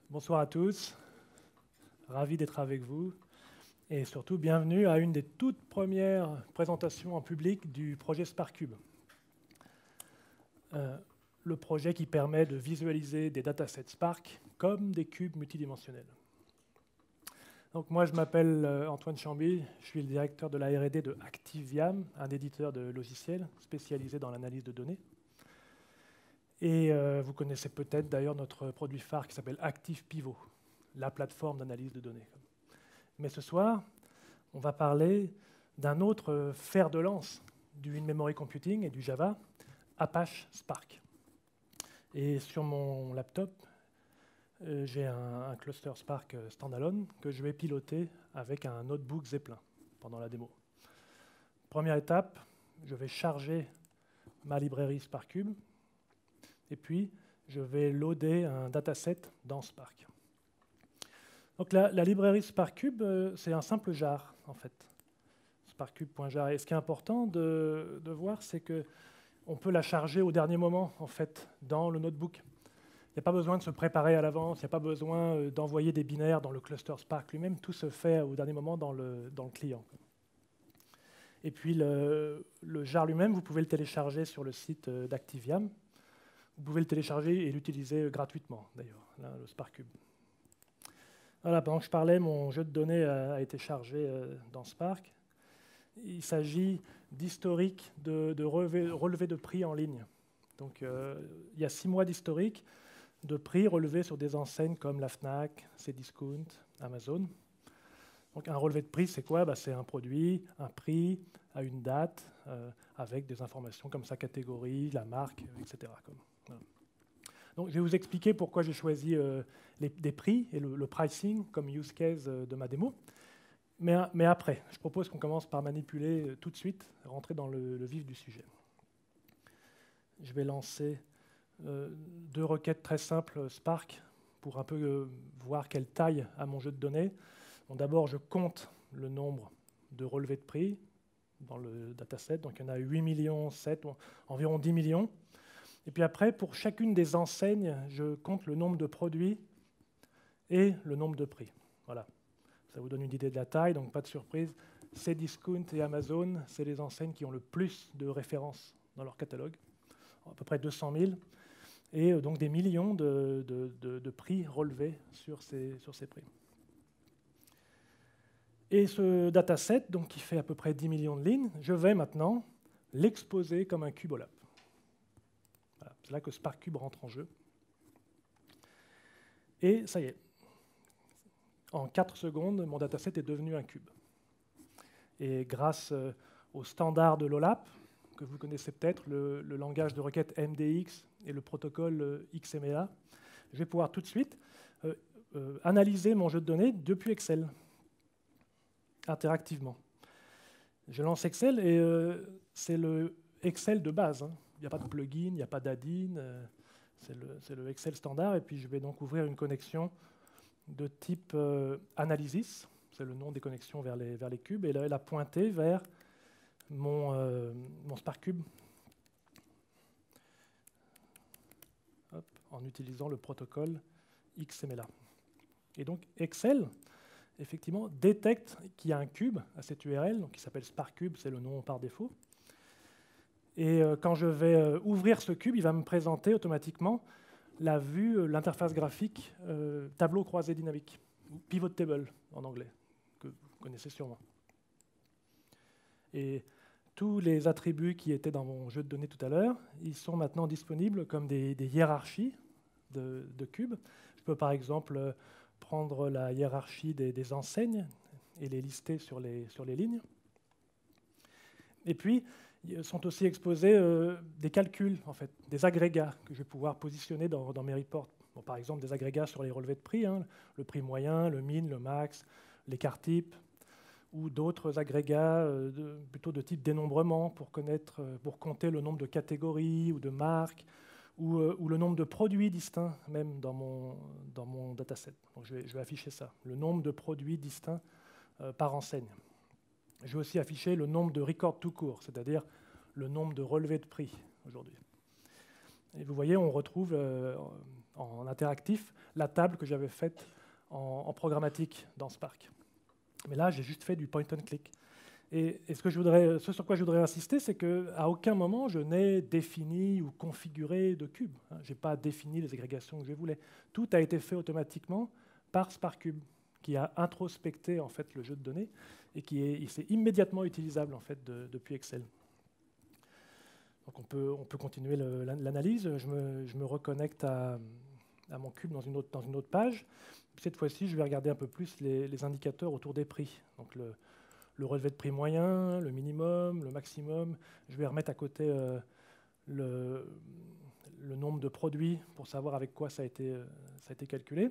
Bonsoir à tous, ravi d'être avec vous et surtout bienvenue à une des toutes premières présentations en public du projet SparkCube. Le projet qui permet de visualiser des datasets Spark comme des cubes multidimensionnels. Donc moi je m'appelle Antoine Chamby, je suis le directeur de la R&D de ActiveYam, un éditeur de logiciels spécialisé dans l'analyse de données. Et vous connaissez peut-être d'ailleurs notre produit phare qui s'appelle ActivePivot, la plateforme d'analyse de données. Mais ce soir, on va parler d'un autre fer de lance du in-memory computing et du Java, Apache Spark. Et sur mon laptop, j'ai un cluster Spark standalone que je vais piloter avec un notebook Zeppelin pendant la démo. Première étape, je vais charger ma librairie SparkCube. Et puis, je vais loader un dataset dans Spark. Donc la librairie SparkCube, c'est un simple jar, en fait. SparkCube.jar. Et ce qui est important de voir, c'est qu'on peut la charger au dernier moment, en fait, dans le notebook. Il n'y a pas besoin de se préparer à l'avance, il n'y a pas besoin d'envoyer des binaires dans le cluster Spark lui-même. Tout se fait au dernier moment dans le client. Et puis, le jar lui-même, vous pouvez le télécharger sur le site d'ActiveYam. Vous pouvez le télécharger et l'utiliser gratuitement, d'ailleurs, le SparkCube. Voilà, pendant que je parlais, mon jeu de données a été chargé dans Spark. Il s'agit d'historique de relevé de prix en ligne. Donc, il y a 6 mois d'historique de prix relevés sur des enseignes comme la Fnac, Cdiscount, Amazon. Donc, un relevé de prix, c'est quoi? C'est un produit, un prix, à une date, avec des informations comme sa catégorie, la marque, etc. Donc, je vais vous expliquer pourquoi j'ai choisi des prix et le pricing comme use case de ma démo. Mais après, je propose qu'on commence par manipuler tout de suite, rentrer dans le vif du sujet. Je vais lancer 2 requêtes très simples Spark pour un peu voir quelle taille a mon jeu de données. Bon, d'abord, je compte le nombre de relevés de prix dans le dataset. Donc, il y en a 8 millions, 7, environ 10 millions. Et puis après, pour chacune des enseignes, je compte le nombre de produits et le nombre de prix. Voilà. Ça vous donne une idée de la taille, donc pas de surprise. Cdiscount et Amazon, c'est les enseignes qui ont le plus de références dans leur catalogue, à peu près 200 000, et donc des millions de prix relevés sur ces prix. Et ce dataset, donc, qui fait à peu près 10 millions de lignes, je vais maintenant l'exposer comme un cube OLAP. Voilà, c'est là que SparkCube rentre en jeu. Et ça y est, en 4 secondes, mon dataset est devenu un cube. Et grâce au standard de l'OLAP, que vous connaissez peut-être, le langage de requête MDX et le protocole XML, je vais pouvoir tout de suite analyser mon jeu de données depuis Excel, interactivement. Je lance Excel et c'est le Excel de base. Il n'y a pas de plugin, il n'y a pas d'add-in, c'est le Excel standard. Et puis je vais donc ouvrir une connexion de type Analysis, c'est le nom des connexions vers les cubes, et là, elle a pointé vers mon SparkCube en utilisant le protocole XML. Et donc Excel, effectivement, détecte qu'il y a un cube à cette URL, donc qui s'appelle SparkCube, c'est le nom par défaut. Et quand je vais ouvrir ce cube, il va me présenter automatiquement la vue, l'interface graphique tableau croisé dynamique, ou pivot table en anglais, que vous connaissez sûrement. Et tous les attributs qui étaient dans mon jeu de données tout à l'heure, ils sont maintenant disponibles comme des hiérarchies de cubes. Je peux par exemple prendre la hiérarchie des enseignes et les lister sur les lignes. Et puis, sont aussi exposés des calculs, en fait, des agrégats que je vais pouvoir positionner dans mes reports. Bon, par exemple, des agrégats sur les relevés de prix, le prix moyen, le min, le max, l'écart type, ou d'autres agrégats plutôt de type dénombrement pour compter le nombre de catégories ou de marques, ou le nombre de produits distincts, même dans mon dataset. Donc je vais afficher ça, le nombre de produits distincts par enseigne. Je vais aussi afficher le nombre de records tout court, c'est-à-dire le nombre de relevés de prix aujourd'hui. Et vous voyez, on retrouve en interactif la table que j'avais faite en programmatique dans Spark. Mais là, j'ai juste fait du point and click. Et ce sur quoi je voudrais insister, c'est qu'à aucun moment, je n'ai défini ou configuré de cube. Je n'ai pas défini les agrégations que je voulais. Tout a été fait automatiquement par SparkCube, qui a introspecté en fait, le jeu de données et c'est immédiatement utilisable en fait, depuis Excel. Donc on peut continuer l'analyse. Je me reconnecte à mon cube dans une autre page. Cette fois-ci, je vais regarder un peu plus les indicateurs autour des prix. Donc le relevé de prix moyen, le minimum, le maximum. Je vais remettre à côté le nombre de produits pour savoir avec quoi ça a été calculé.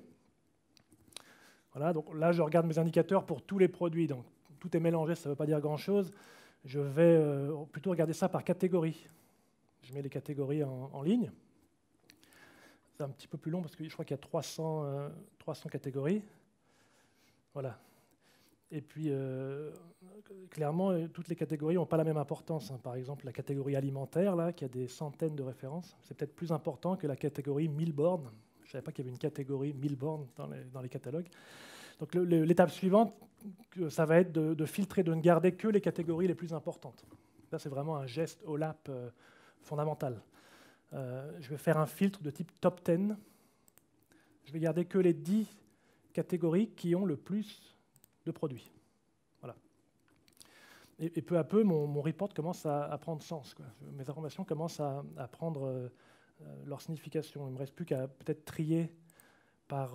Voilà, donc là, je regarde mes indicateurs pour tous les produits. Donc, tout est mélangé, ça ne veut pas dire grand-chose. Je vais plutôt regarder ça par catégorie. Je mets les catégories en ligne. C'est un petit peu plus long parce que je crois qu'il y a 300 catégories. Voilà. Et puis, clairement, toutes les catégories n'ont pas la même importance. Par exemple, la catégorie alimentaire, là, qui a des centaines de références, c'est peut-être plus important que la catégorie 1000 bornes. Je ne savais pas qu'il y avait une catégorie 1000 bornes dans les catalogues. Donc l'étape suivante, ça va être de filtrer, de ne garder que les catégories les plus importantes. Là, c'est vraiment un geste OLAP fondamental. Je vais faire un filtre de type top 10. Je vais garder que les 10 catégories qui ont le plus de produits. Voilà. Et peu à peu, mon report commence à prendre sens, quoi. Mes informations commencent à prendre leur signification. Il ne me reste plus qu'à peut-être trier par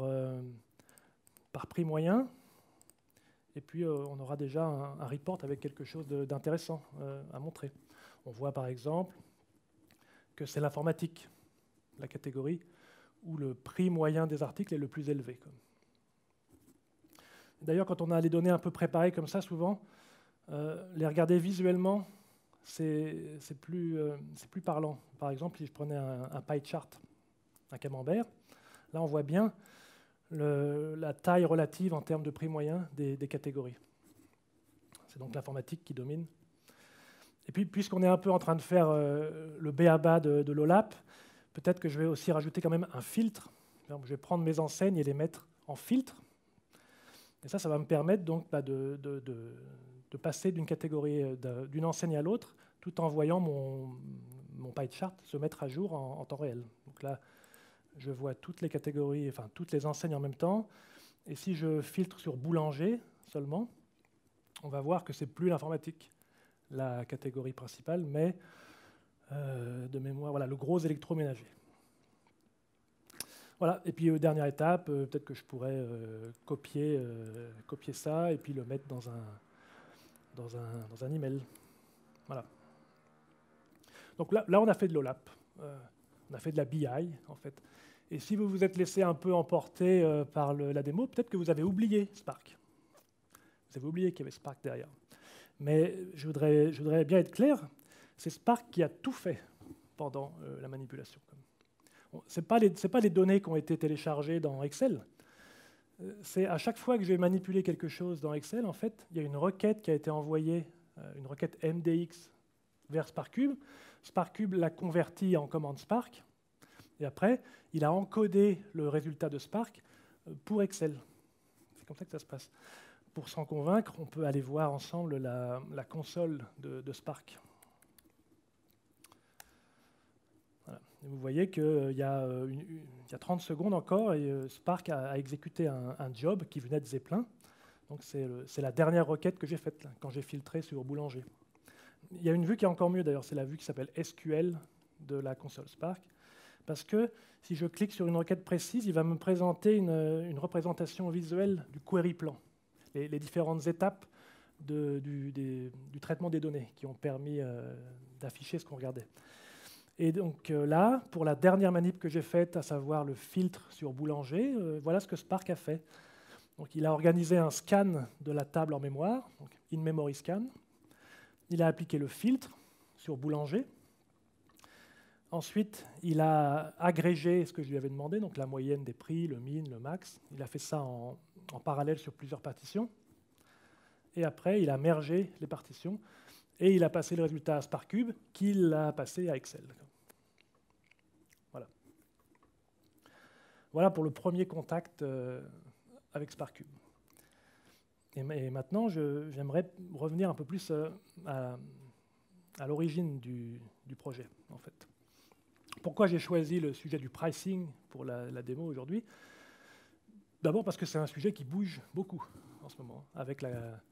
prix moyen. Et puis, on aura déjà un report avec quelque chose d'intéressant à montrer. On voit par exemple que c'est l'informatique, la catégorie où le prix moyen des articles est le plus élevé. D'ailleurs, quand on a les données un peu préparées comme ça, souvent, les regarder visuellement, c'est plus parlant. Par exemple, si je prenais un pie chart, un camembert, là on voit bien la taille relative en termes de prix moyen des catégories. C'est donc l'informatique qui domine. Et puis, puisqu'on est un peu en train de faire le b.a.-ba de l'OLAP, peut-être que je vais aussi rajouter quand même un filtre. Je vais prendre mes enseignes et les mettre en filtre. Et ça va me permettre donc de passer d'une catégorie, d'une enseigne à l'autre, tout en voyant mon pie chart se mettre à jour en temps réel. Donc là, je vois toutes les catégories, enfin toutes les enseignes en même temps. Et si je filtre sur boulanger seulement, on va voir que c'est plus l'informatique, la catégorie principale, mais de mémoire, voilà, le gros électroménager. Voilà. Et puis, dernière étape, peut-être que je pourrais copier ça et puis le mettre dans un email. Voilà. Donc là, on a fait de l'OLAP. On a fait de la BI, en fait. Et si vous vous êtes laissé un peu emporter par la démo, peut-être que vous avez oublié Spark. Vous avez oublié qu'il y avait Spark derrière. Mais je voudrais bien être clair, c'est Spark qui a tout fait pendant la manipulation. Ce n'est pas les données qui ont été téléchargées dans Excel. C'est à chaque fois que je vais manipuler quelque chose dans Excel, en fait, il y a une requête qui a été envoyée, une requête MDX vers SparkCube. SparkCube l'a convertie en commande Spark. Et après, il a encodé le résultat de Spark pour Excel. C'est comme ça que ça se passe. Pour s'en convaincre, on peut aller voir ensemble la console de Spark. Voilà. Et vous voyez qu'il y a 30 secondes encore, et Spark a exécuté un job qui venait de Zeppelin. Donc c'est la dernière requête que j'ai faite là, quand j'ai filtré sur Boulanger. Il y a une vue qui est encore mieux d'ailleurs, c'est la vue qui s'appelle SQL de la console Spark. Parce que si je clique sur une requête précise, il va me présenter une représentation visuelle du query plan, les différentes étapes du traitement des données qui ont permis d'afficher ce qu'on regardait. Et donc là, pour la dernière manip que j'ai faite, à savoir le filtre sur Boulanger, voilà ce que Spark a fait. Donc, il a organisé un scan de la table en mémoire, donc in-memory scan. Il a appliqué le filtre sur Boulanger. Ensuite, il a agrégé ce que je lui avais demandé, donc la moyenne des prix, le min, le max. Il a fait ça en parallèle sur plusieurs partitions. Et après, il a mergé les partitions et il a passé le résultat à SparkCube, qu'il a passé à Excel. Voilà. Voilà pour le premier contact avec SparkCube. Et maintenant, j'aimerais revenir un peu plus à l'origine du projet, en fait. Pourquoi j'ai choisi le sujet du pricing pour la démo aujourd'hui? D'abord parce que c'est un sujet qui bouge beaucoup en ce moment, avec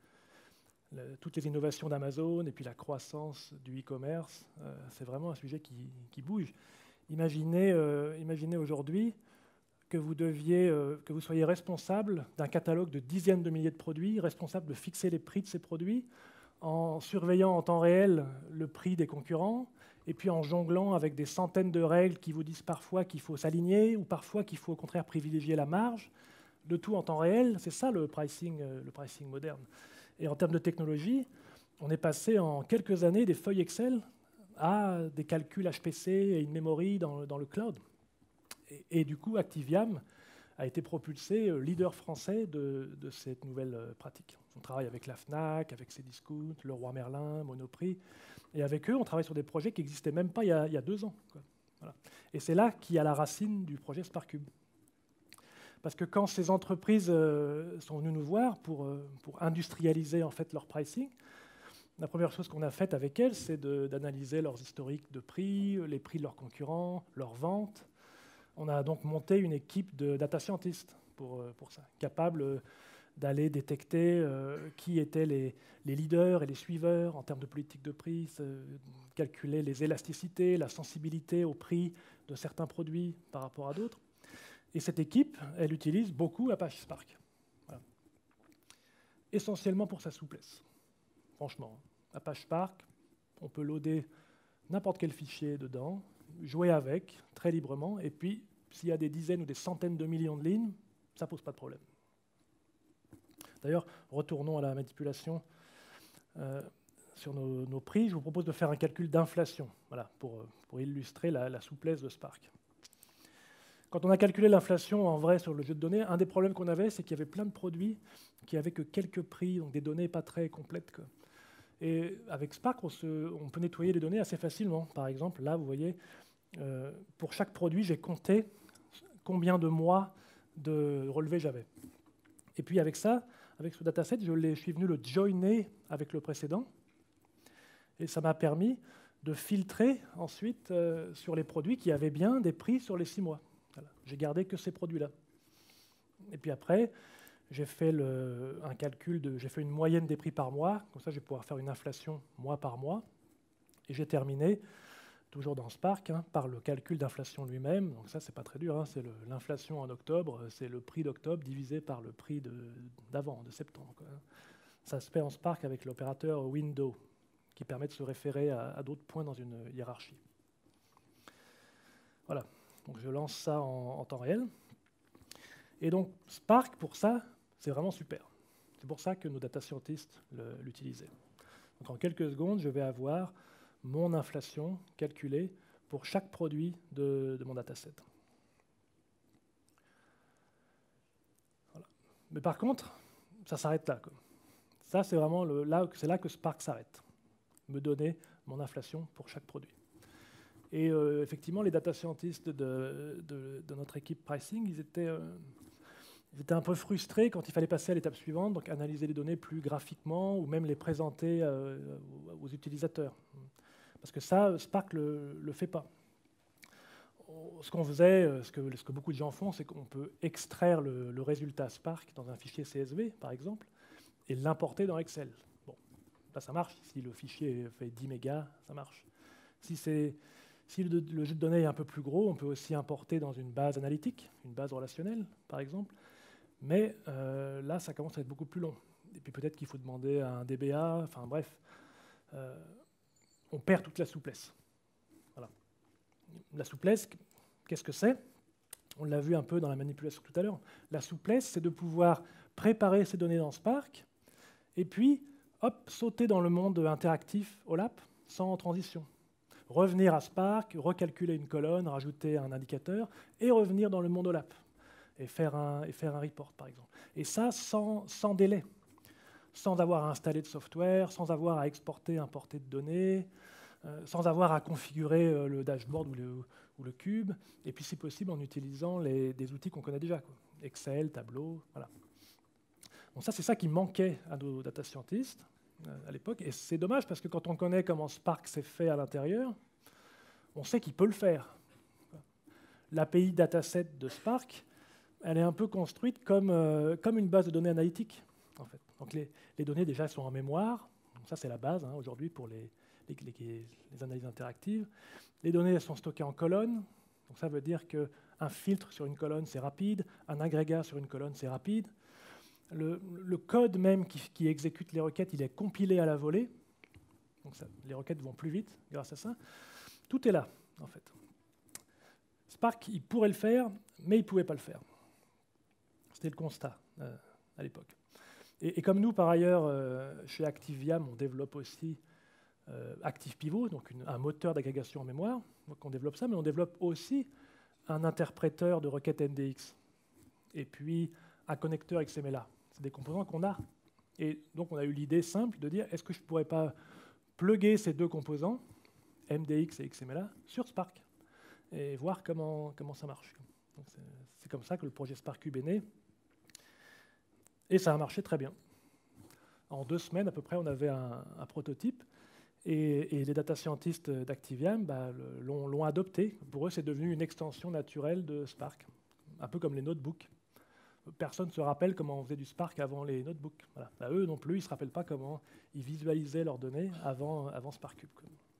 toutes les innovations d'Amazon et puis la croissance du e-commerce. C'est vraiment un sujet qui bouge. Imaginez aujourd'hui que vous soyez responsable d'un catalogue de dizaines de milliers de produits, responsable de fixer les prix de ces produits, en surveillant en temps réel le prix des concurrents, et puis en jonglant avec des centaines de règles qui vous disent parfois qu'il faut s'aligner, ou parfois qu'il faut au contraire privilégier la marge, le tout en temps réel. C'est ça le pricing moderne. Et en termes de technologie, on est passé en quelques années des feuilles Excel à des calculs HPC et une memory dans le cloud. Et du coup, Activiam a été propulsé leader français de cette nouvelle pratique. On travaille avec la Fnac, avec Cdiscount, Leroy Merlin, Monoprix. Et avec eux, on travaille sur des projets qui n'existaient même pas il y a 2 ans. Quoi. Voilà. Et c'est là qu'il y a la racine du projet SparkCube. Parce que quand ces entreprises sont venues nous voir pour industrialiser en fait leur pricing, la première chose qu'on a faite avec elles, c'est d'analyser leurs historiques de prix, les prix de leurs concurrents, leurs ventes. On a donc monté une équipe de data scientists pour ça, capable d'aller détecter qui étaient les leaders et les suiveurs en termes de politique de prix, calculer les élasticités, la sensibilité au prix de certains produits par rapport à d'autres. Et cette équipe, elle utilise beaucoup Apache Spark. Voilà. Essentiellement pour sa souplesse. Franchement, Apache Spark, on peut loader n'importe quel fichier dedans, jouer avec très librement, et puis s'il y a des dizaines ou des centaines de millions de lignes, ça ne pose pas de problème. D'ailleurs, retournons à la manipulation sur nos prix. Je vous propose de faire un calcul d'inflation, voilà, pour illustrer la souplesse de Spark. Quand on a calculé l'inflation en vrai sur le jeu de données, un des problèmes qu'on avait, c'est qu'il y avait plein de produits qui n'avaient que quelques prix, donc des données pas très complètes, quoi. Et avec Spark, on peut nettoyer les données assez facilement. Par exemple, là, vous voyez, pour chaque produit, j'ai compté combien de mois de relevé j'avais. Et puis avec ça, avec ce dataset, je suis venu le joiner avec le précédent. Et ça m'a permis de filtrer ensuite sur les produits qui avaient bien des prix sur les 6 mois. Voilà. J'ai gardé que ces produits-là. Et puis après, j'ai fait un calcul, j'ai fait une moyenne des prix par mois. Comme ça, je vais pouvoir faire une inflation mois par mois. Et j'ai terminé, toujours dans Spark, par le calcul d'inflation lui-même. Donc ça, c'est pas très dur. C'est l'inflation en octobre, c'est le prix d'octobre divisé par le prix d'avant, de septembre, quoi. Ça se fait en Spark avec l'opérateur window, qui permet de se référer à d'autres points dans une hiérarchie. Voilà. Donc je lance ça en temps réel. Et donc Spark, pour ça, c'est vraiment super. C'est pour ça que nos data scientists l'utilisaient. Donc en quelques secondes, je vais avoir mon inflation calculée pour chaque produit de mon dataset. Voilà. Mais par contre, ça s'arrête là, quoi. Ça, c'est vraiment c'est là que Spark s'arrête. Me donner mon inflation pour chaque produit. Et effectivement, les data scientists de notre équipe pricing, ils étaient un peu frustrés quand il fallait passer à l'étape suivante, donc analyser les données plus graphiquement ou même les présenter aux utilisateurs. Parce que ça, Spark ne le fait pas. Ce qu'on faisait, ce que beaucoup de gens font, c'est qu'on peut extraire le résultat Spark dans un fichier CSV, par exemple, et l'importer dans Excel. Bon, là, ça marche. Si le fichier fait 10 mégas, ça marche. Si le jeu de données est un peu plus gros, on peut aussi importer dans une base analytique, une base relationnelle, par exemple. Mais là, ça commence à être beaucoup plus long. Et puis peut-être qu'il faut demander à un DBA, enfin bref. On perd toute la souplesse. Voilà. La souplesse, qu'est-ce que c'est? On l'a vu un peu dans la manipulation tout à l'heure. La souplesse, c'est de pouvoir préparer ces données dans Spark et puis, hop, sauter dans le monde interactif OLAP sans transition. Revenir à Spark, recalculer une colonne, rajouter un indicateur et revenir dans le monde OLAP et faire un report, par exemple. Et ça, sans délai, sans avoir à installer de software, sans avoir à exporter, importer de données, sans avoir à configurer le dashboard ou ou le cube, et puis si possible en utilisant des outils qu'on connaît déjà, quoi. Excel, Tableau, voilà. Donc ça, c'est ça qui manquait à nos data scientists à l'époque, et c'est dommage parce que quand on connaît comment Spark s'est fait à l'intérieur, on sait qu'il peut le faire. L'API dataset de Spark, elle est un peu construite comme une base de données analytique, en fait. Donc les données déjà sont en mémoire, donc ça c'est la base aujourd'hui pour les analyses interactives. Les données elles sont stockées en colonnes, donc ça veut dire qu'un filtre sur une colonne c'est rapide, un agrégat sur une colonne c'est rapide. Le code même qui exécute les requêtes, il est compilé à la volée, donc les requêtes vont plus vite grâce à ça. Tout est là, en fait. Spark, il pourrait le faire, mais il ne pouvait pas le faire. C'était le constat à l'époque. Et comme nous, par ailleurs, chez ActiveYam, on développe aussi ActivePivot, donc un moteur d'agrégation en mémoire. Donc on développe ça, mais on développe aussi un interpréteur de requêtes MDX. Et puis un connecteur XMLA. C'est des composants qu'on a. Et donc on a eu l'idée simple de dire, est-ce que je ne pourrais pas plugger ces deux composants, MDX et XMLA, sur Spark et voir comment ça marche. C'est comme ça que le projet SparkCube est né. Et ça a marché très bien. En 2 semaines, à peu près, on avait un prototype. Et les data scientists d'ActiveYam l'ont adopté. Pour eux, c'est devenu une extension naturelle de Spark. Un peu comme les notebooks. Personne ne se rappelle comment on faisait du Spark avant les notebooks. Voilà. Eux non plus, ils ne se rappellent pas comment ils visualisaient leurs données avant SparkCube.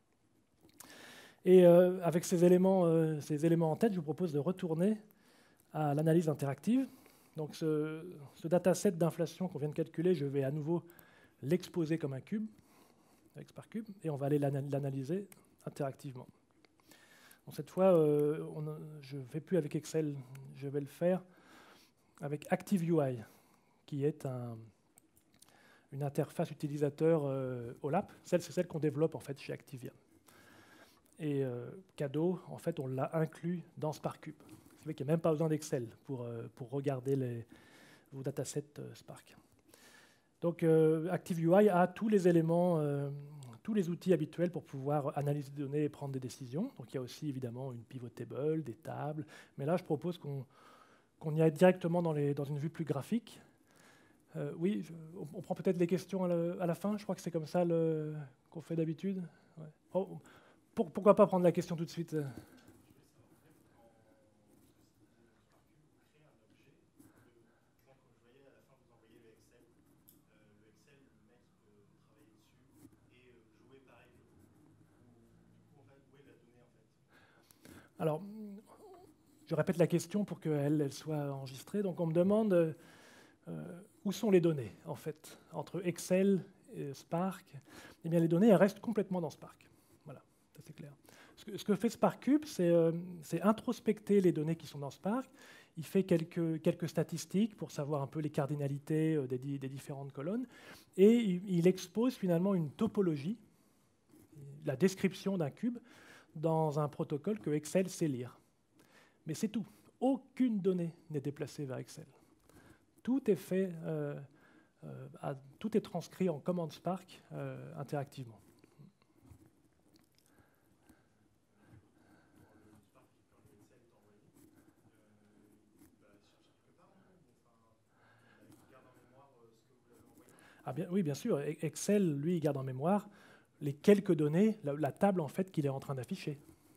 Et avec ces éléments en tête, je vous propose de retourner à l'analyse interactive. Donc ce dataset d'inflation qu'on vient de calculer, je vais à nouveau l'exposer comme un cube, avec SparkCube, et on va aller l'analyser interactivement. Donc cette fois, je ne fais plus avec Excel, je vais le faire avec ActiveUI, qui est une interface utilisateur OLAP. C'est celle qu'on développe en fait chez ActiveYam. Et cadeau, en fait, on l'a inclus dans SparkCube. C'est vrai qu'il n'y a même pas besoin d'Excel pour regarder vos datasets Spark. Donc ActiveUI a tous les éléments, tous les outils habituels pour pouvoir analyser des données et prendre des décisions. Donc il y a aussi évidemment une pivot table, des tables. Mais là, je propose qu'on y aille directement dans une vue plus graphique. Oui, on prend peut-être les questions à la fin. Je crois que c'est comme ça qu'on fait d'habitude. Ouais. Oh, pourquoi pas prendre la question tout de suite? Alors, je répète la question pour qu'elle soit enregistrée. Donc, on me demande où sont les données, en fait, entre Excel et Spark. Eh bien, les données, elles restent complètement dans Spark. Voilà, ça c'est clair. Ce que fait SparkCube, c'est introspecter les données qui sont dans Spark. Il fait quelques statistiques pour savoir un peu les cardinalités des différentes colonnes. Et il expose finalement une topologie, la description d'un cube, dans un protocole que Excel sait lire. Mais c'est tout. Aucune donnée n'est déplacée vers Excel. Tout est fait, tout est transcrit en commande Spark interactivement. Ah bien, oui, bien sûr. Excel, lui, il garde en mémoire les quelques données, la table en fait qu'il est en train d'afficher.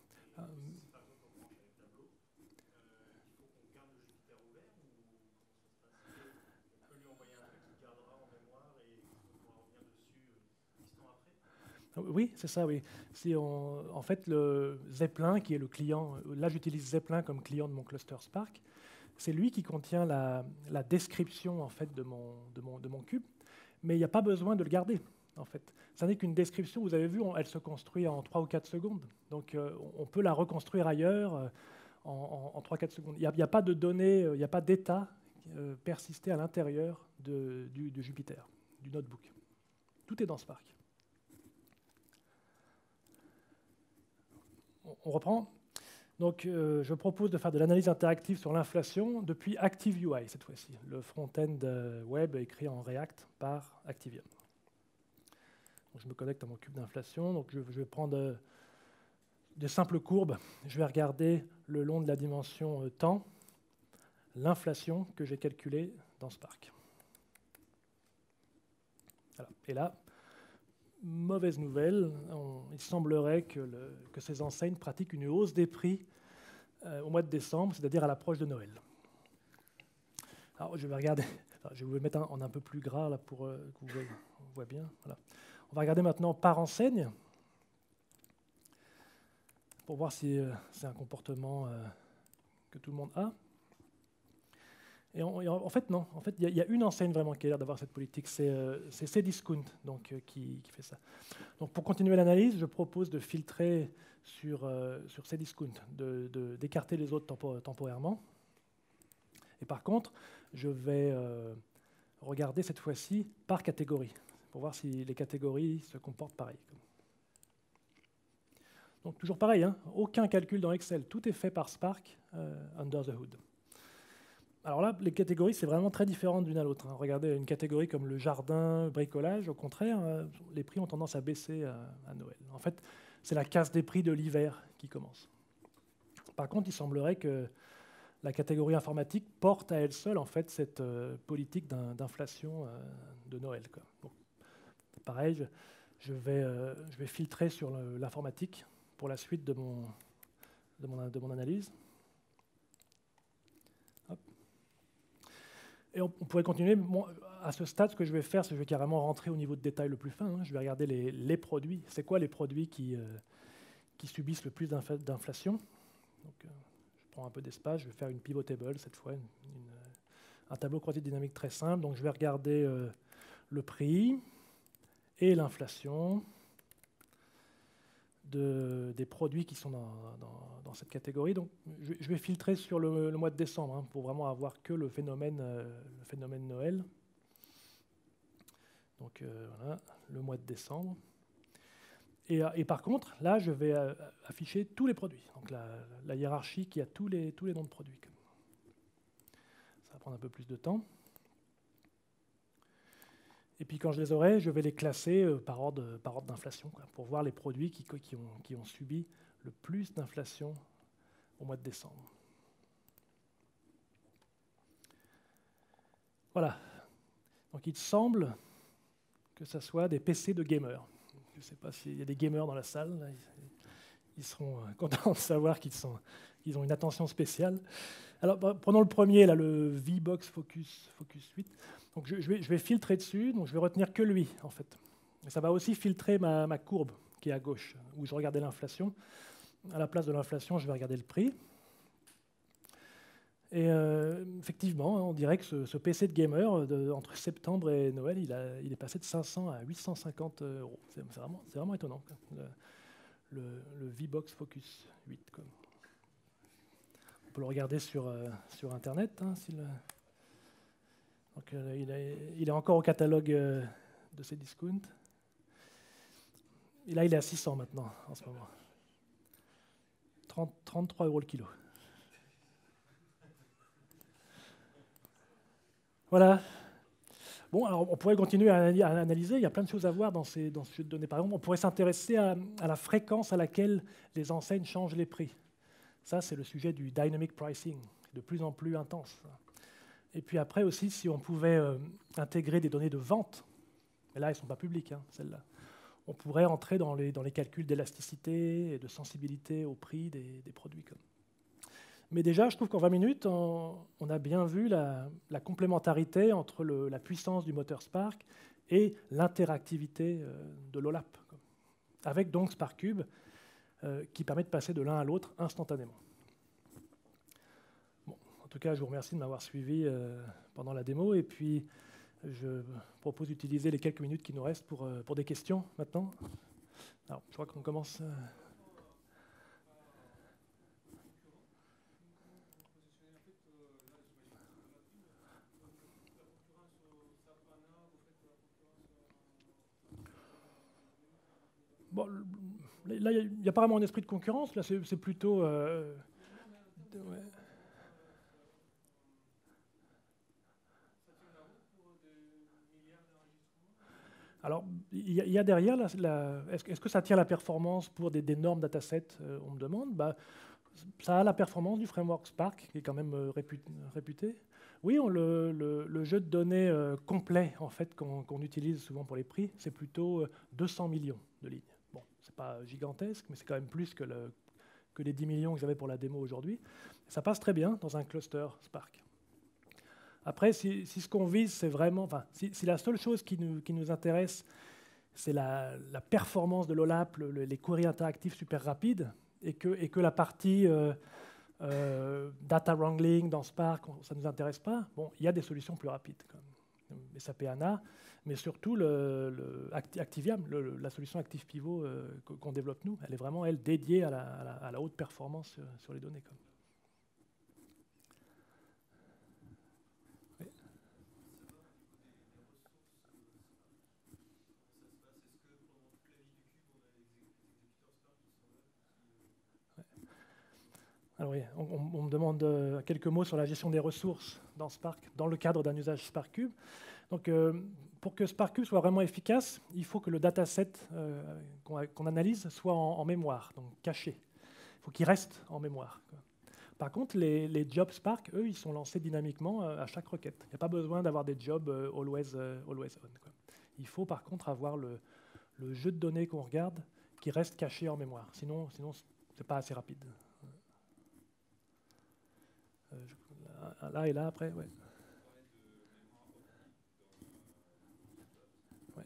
Oui, c'est ça, oui. En fait, le Zeppelin, qui est le client, là j'utilise Zeppelin comme client de mon cluster Spark, c'est lui qui contient la description en fait, de mon cube, mais il n'y a pas besoin de le garder. En fait. Ça n'est qu'une description, vous avez vu, elle se construit en 3 ou 4 secondes. Donc on peut la reconstruire ailleurs en 3-4 secondes. Il n'y a pas de données, il n'y a pas d'état persisté à l'intérieur du Jupyter, du notebook. Tout est dans Spark. On reprend. Donc, je propose de faire de l'analyse interactive sur l'inflation depuis ActiveUI cette fois-ci, le front-end web écrit en React par ActiveYam. Donc, je me connecte à mon cube d'inflation. Donc, je vais prendre de simples courbes. Je vais regarder le long de la dimension temps l'inflation que j'ai calculée dans Spark. Voilà. Et là, mauvaise nouvelle, il semblerait que ces enseignes pratiquent une hausse des prix au mois de décembre, c'est-à-dire à l'approche de Noël. Alors, je vais regarder, je vais vous le mettre en un peu plus gras là, pour que vous voyez bien. Voilà. On va regarder maintenant par enseigne, pour voir si c'est un comportement que tout le monde a. Et en fait, non. En fait, il y a une enseigne vraiment qui a l'air d'avoir cette politique, c'est Cdiscount donc, qui fait ça. Donc, pour continuer l'analyse, je propose de filtrer sur Cdiscount, d'écarter les autres temporairement. Et par contre, je vais regarder cette fois-ci par catégorie, pour voir si les catégories se comportent pareil. Donc, toujours pareil, hein, aucun calcul dans Excel, tout est fait par Spark under the hood. Alors là, les catégories, c'est vraiment très différent d'une à l'autre. Hein. Regardez, une catégorie comme le jardin, bricolage, au contraire, les prix ont tendance à baisser à Noël. En fait, c'est la casse des prix de l'hiver qui commence. Par contre, il semblerait que la catégorie informatique porte à elle seule en fait, cette politique d'inflation de Noël. Quoi. Bon. Pareil, je vais filtrer sur l'informatique pour la suite de mon analyse. Et on pourrait continuer. Bon, à ce stade, ce que je vais faire, c'est que je vais carrément rentrer au niveau de détail le plus fin. Hein. Je vais regarder les produits. C'est quoi les produits qui subissent le plus d'inflation? Donc, je prends un peu d'espace. Je vais faire une pivot table cette fois, un tableau croisé dynamique très simple. Donc, je vais regarder le prix et l'inflation des produits qui sont dans cette catégorie. Donc, je vais filtrer sur le mois de décembre hein, pour vraiment avoir que le phénomène Noël. Donc, voilà, le mois de décembre. Et par contre, là, je vais afficher tous les produits. Donc, la hiérarchie qui a tous les noms de produits. Ça va prendre un peu plus de temps. Et puis quand je les aurai, je vais les classer par ordre d'inflation, pour voir les produits qui ont subi le plus d'inflation au mois de décembre. Voilà. Donc il semble que ce soit des PC de gamers. Je ne sais pas s'il y a des gamers dans la salle. Là, ils seront contents de savoir qu'ils ont une attention spéciale. Alors, prenons le premier, là, le VBox Focus 8. Donc, je vais filtrer dessus, donc je vais retenir que lui, en fait. Et ça va aussi filtrer ma courbe, qui est à gauche, où je regardais l'inflation. À la place de l'inflation, je vais regarder le prix. Et effectivement, on dirait que ce PC de gamer, entre septembre et Noël, il est passé de 500 à 850 €. C'est vraiment étonnant, le VBox Focus 8. Quoi. On peut le regarder sur Internet. Hein, donc, il est encore au catalogue de Cdiscount. Et là, il est à 600 maintenant, en ce moment. 33 € le kilo. Voilà. Bon, alors on pourrait continuer à analyser. Il y a plein de choses à voir dans ce jeu de données. Par exemple, on pourrait s'intéresser à la fréquence à laquelle les enseignes changent les prix. Ça, c'est le sujet du dynamic pricing, de plus en plus intense. Et puis après aussi, si on pouvait intégrer des données de vente, mais là, elles ne sont pas publiques, hein, celles-là, on pourrait entrer dans les calculs d'élasticité et de sensibilité au prix des produits. Mais déjà, je trouve qu'en 20 minutes, on a bien vu la complémentarité entre la puissance du moteur Spark et l'interactivité de l'OLAP, avec donc SparkCube, qui permet de passer de l'un à l'autre instantanément. Bon, en tout cas, je vous remercie de m'avoir suivi pendant la démo, et puis je propose d'utiliser les quelques minutes qui nous restent pour des questions maintenant. Alors, je crois qu'on commence... Bon, là, il n'y a pas vraiment un esprit de concurrence, là, c'est plutôt... ouais. Alors, il y a derrière, est-ce que ça tient la performance pour des normes datasets, on me demande. Ça a la performance du framework Spark, qui est quand même réputé. Oui, le jeu de données complet en fait, qu'on utilise souvent pour les prix, c'est plutôt 200 millions de lignes. Bon, c'est pas gigantesque, mais c'est quand même plus que les 10 millions que j'avais pour la démo aujourd'hui. Ça passe très bien dans un cluster Spark. Après, si ce qu'on vise, c'est vraiment... Enfin, si la seule chose qui nous intéresse, c'est la performance de l'OLAP, les queries interactifs super rapides, et que la partie data wrangling dans Spark, ça ne nous intéresse pas, bon, il y a des solutions plus rapides, comme SAP HANA, mais surtout Activiam, la solution Active Pivot qu'on développe nous, elle est vraiment, elle, dédiée à la haute performance sur les données. Alors oui, on me demande quelques mots sur la gestion des ressources dans Spark, dans le cadre d'un usage Spark Cube. Donc, pour que Spark Cube soit vraiment efficace, il faut que le dataset qu'on analyse soit en mémoire, donc caché. Il faut qu'il reste en mémoire. Par contre, les jobs Spark, eux, ils sont lancés dynamiquement à chaque requête. Il n'y a pas besoin d'avoir des jobs always on. Il faut par contre avoir le jeu de données qu'on regarde qui reste caché en mémoire. Sinon ce n'est pas assez rapide. Là et là après, ouais. Ouais.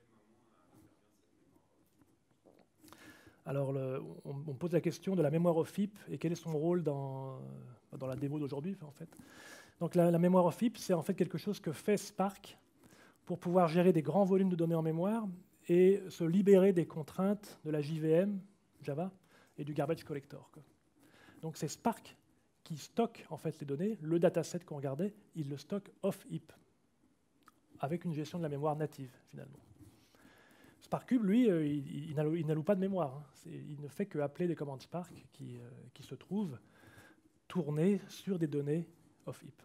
Alors, on pose la question de la mémoire OFIP et quel est son rôle dans la démo d'aujourd'hui, en fait. Donc, la mémoire OFIP, c'est en fait quelque chose que fait Spark pour pouvoir gérer des grands volumes de données en mémoire et se libérer des contraintes de la JVM, Java, et du garbage collector. Donc, c'est Spark qui stocke en fait les données. Le dataset qu'on regardait, il le stocke off-heap, avec une gestion de la mémoire native, finalement. Spark Cube, lui, il n'alloue pas de mémoire. Hein. Il ne fait qu'appeler des commandes Spark qui se trouvent tournées sur des données off-heap.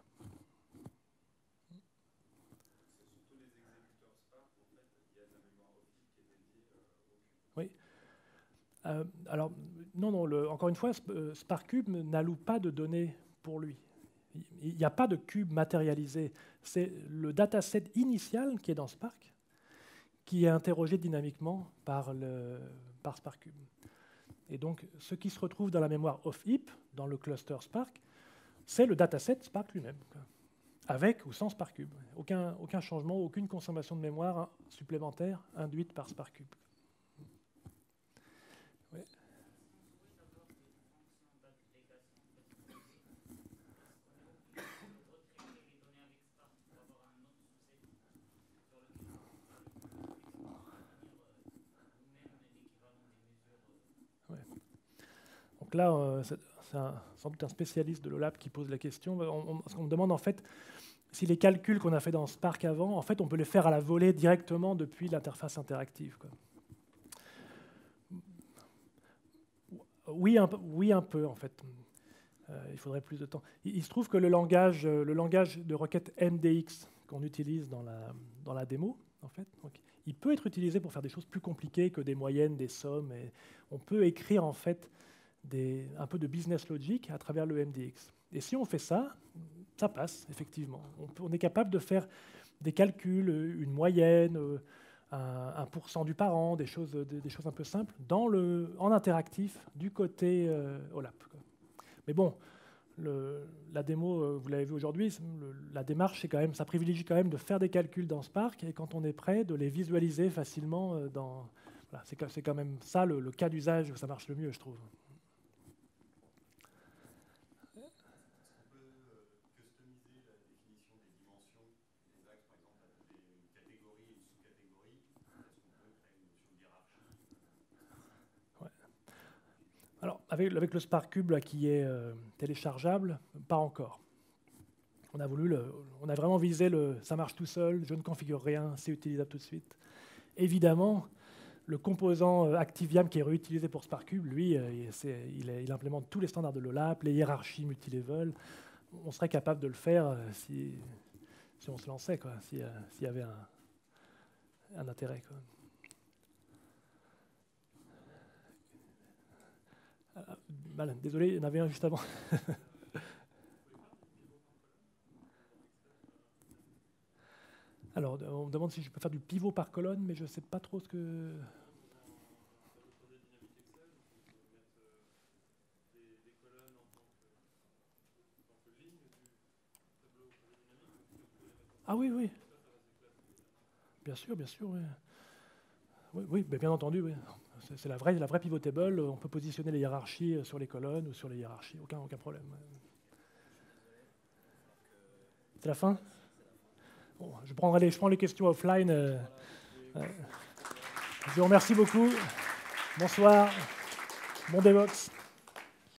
Oui. Alors, non, encore une fois, Spark Cube n'alloue pas de données pour lui. Il n'y a pas de cube matérialisé. C'est le dataset initial qui est dans Spark qui est interrogé dynamiquement par Spark Cube. Et donc, ce qui se retrouve dans la mémoire off-heap, dans le cluster Spark, c'est le dataset Spark lui-même, avec ou sans Spark Cube. Aucun changement, aucune consommation de mémoire supplémentaire induite par Spark Cube. Ouais. Ouais. Donc là, c'est sans doute un spécialiste de l'OLAP qui pose la question. Parce qu'on me demande en fait si les calculs qu'on a fait dans Spark avant, en fait, on peut les faire à la volée directement depuis l'interface interactive. Oui, un peu, en fait. Il faudrait plus de temps. Il se trouve que le langage de requête MDX qu'on utilise dans la démo, en fait, donc, il peut être utilisé pour faire des choses plus compliquées que des moyennes, des sommes. Et on peut écrire, en fait, un peu de business logic à travers le MDX. Et si on fait ça, ça passe, effectivement. On est capable de faire des calculs, une moyenne, un pourcent du parent, des choses un peu simples, en interactif du côté OLAP. Mais bon, la démo, vous l'avez vu aujourd'hui, la démarche, ça privilégie quand même de faire des calculs dans Spark et quand on est prêt, de les visualiser facilement Voilà, c'est quand même ça le cas d'usage où ça marche le mieux, je trouve. Alors, avec le Spark Cube là, qui est téléchargeable, pas encore. On a vraiment visé ça marche tout seul, je ne configure rien, c'est utilisable tout de suite. Évidemment, le composant Activiam qui est réutilisé pour Spark Cube, lui, il implémente tous les standards de l'OLAP, les hiérarchies multilevel. On serait capable de le faire si on se lançait, s'il y avait un intérêt, quoi. Désolé, il y en avait un juste avant. Alors, on me demande si je peux faire du pivot par colonne, mais je ne sais pas trop ce que... Ah oui, oui. Bien sûr, oui. Oui, oui, bien entendu, oui. C'est la vraie pivot table. On peut positionner les hiérarchies sur les colonnes ou sur les hiérarchies, aucun problème. C'est la fin? Bon, je prends les questions offline. Je vous remercie beaucoup. Bonsoir. Bon DevOps.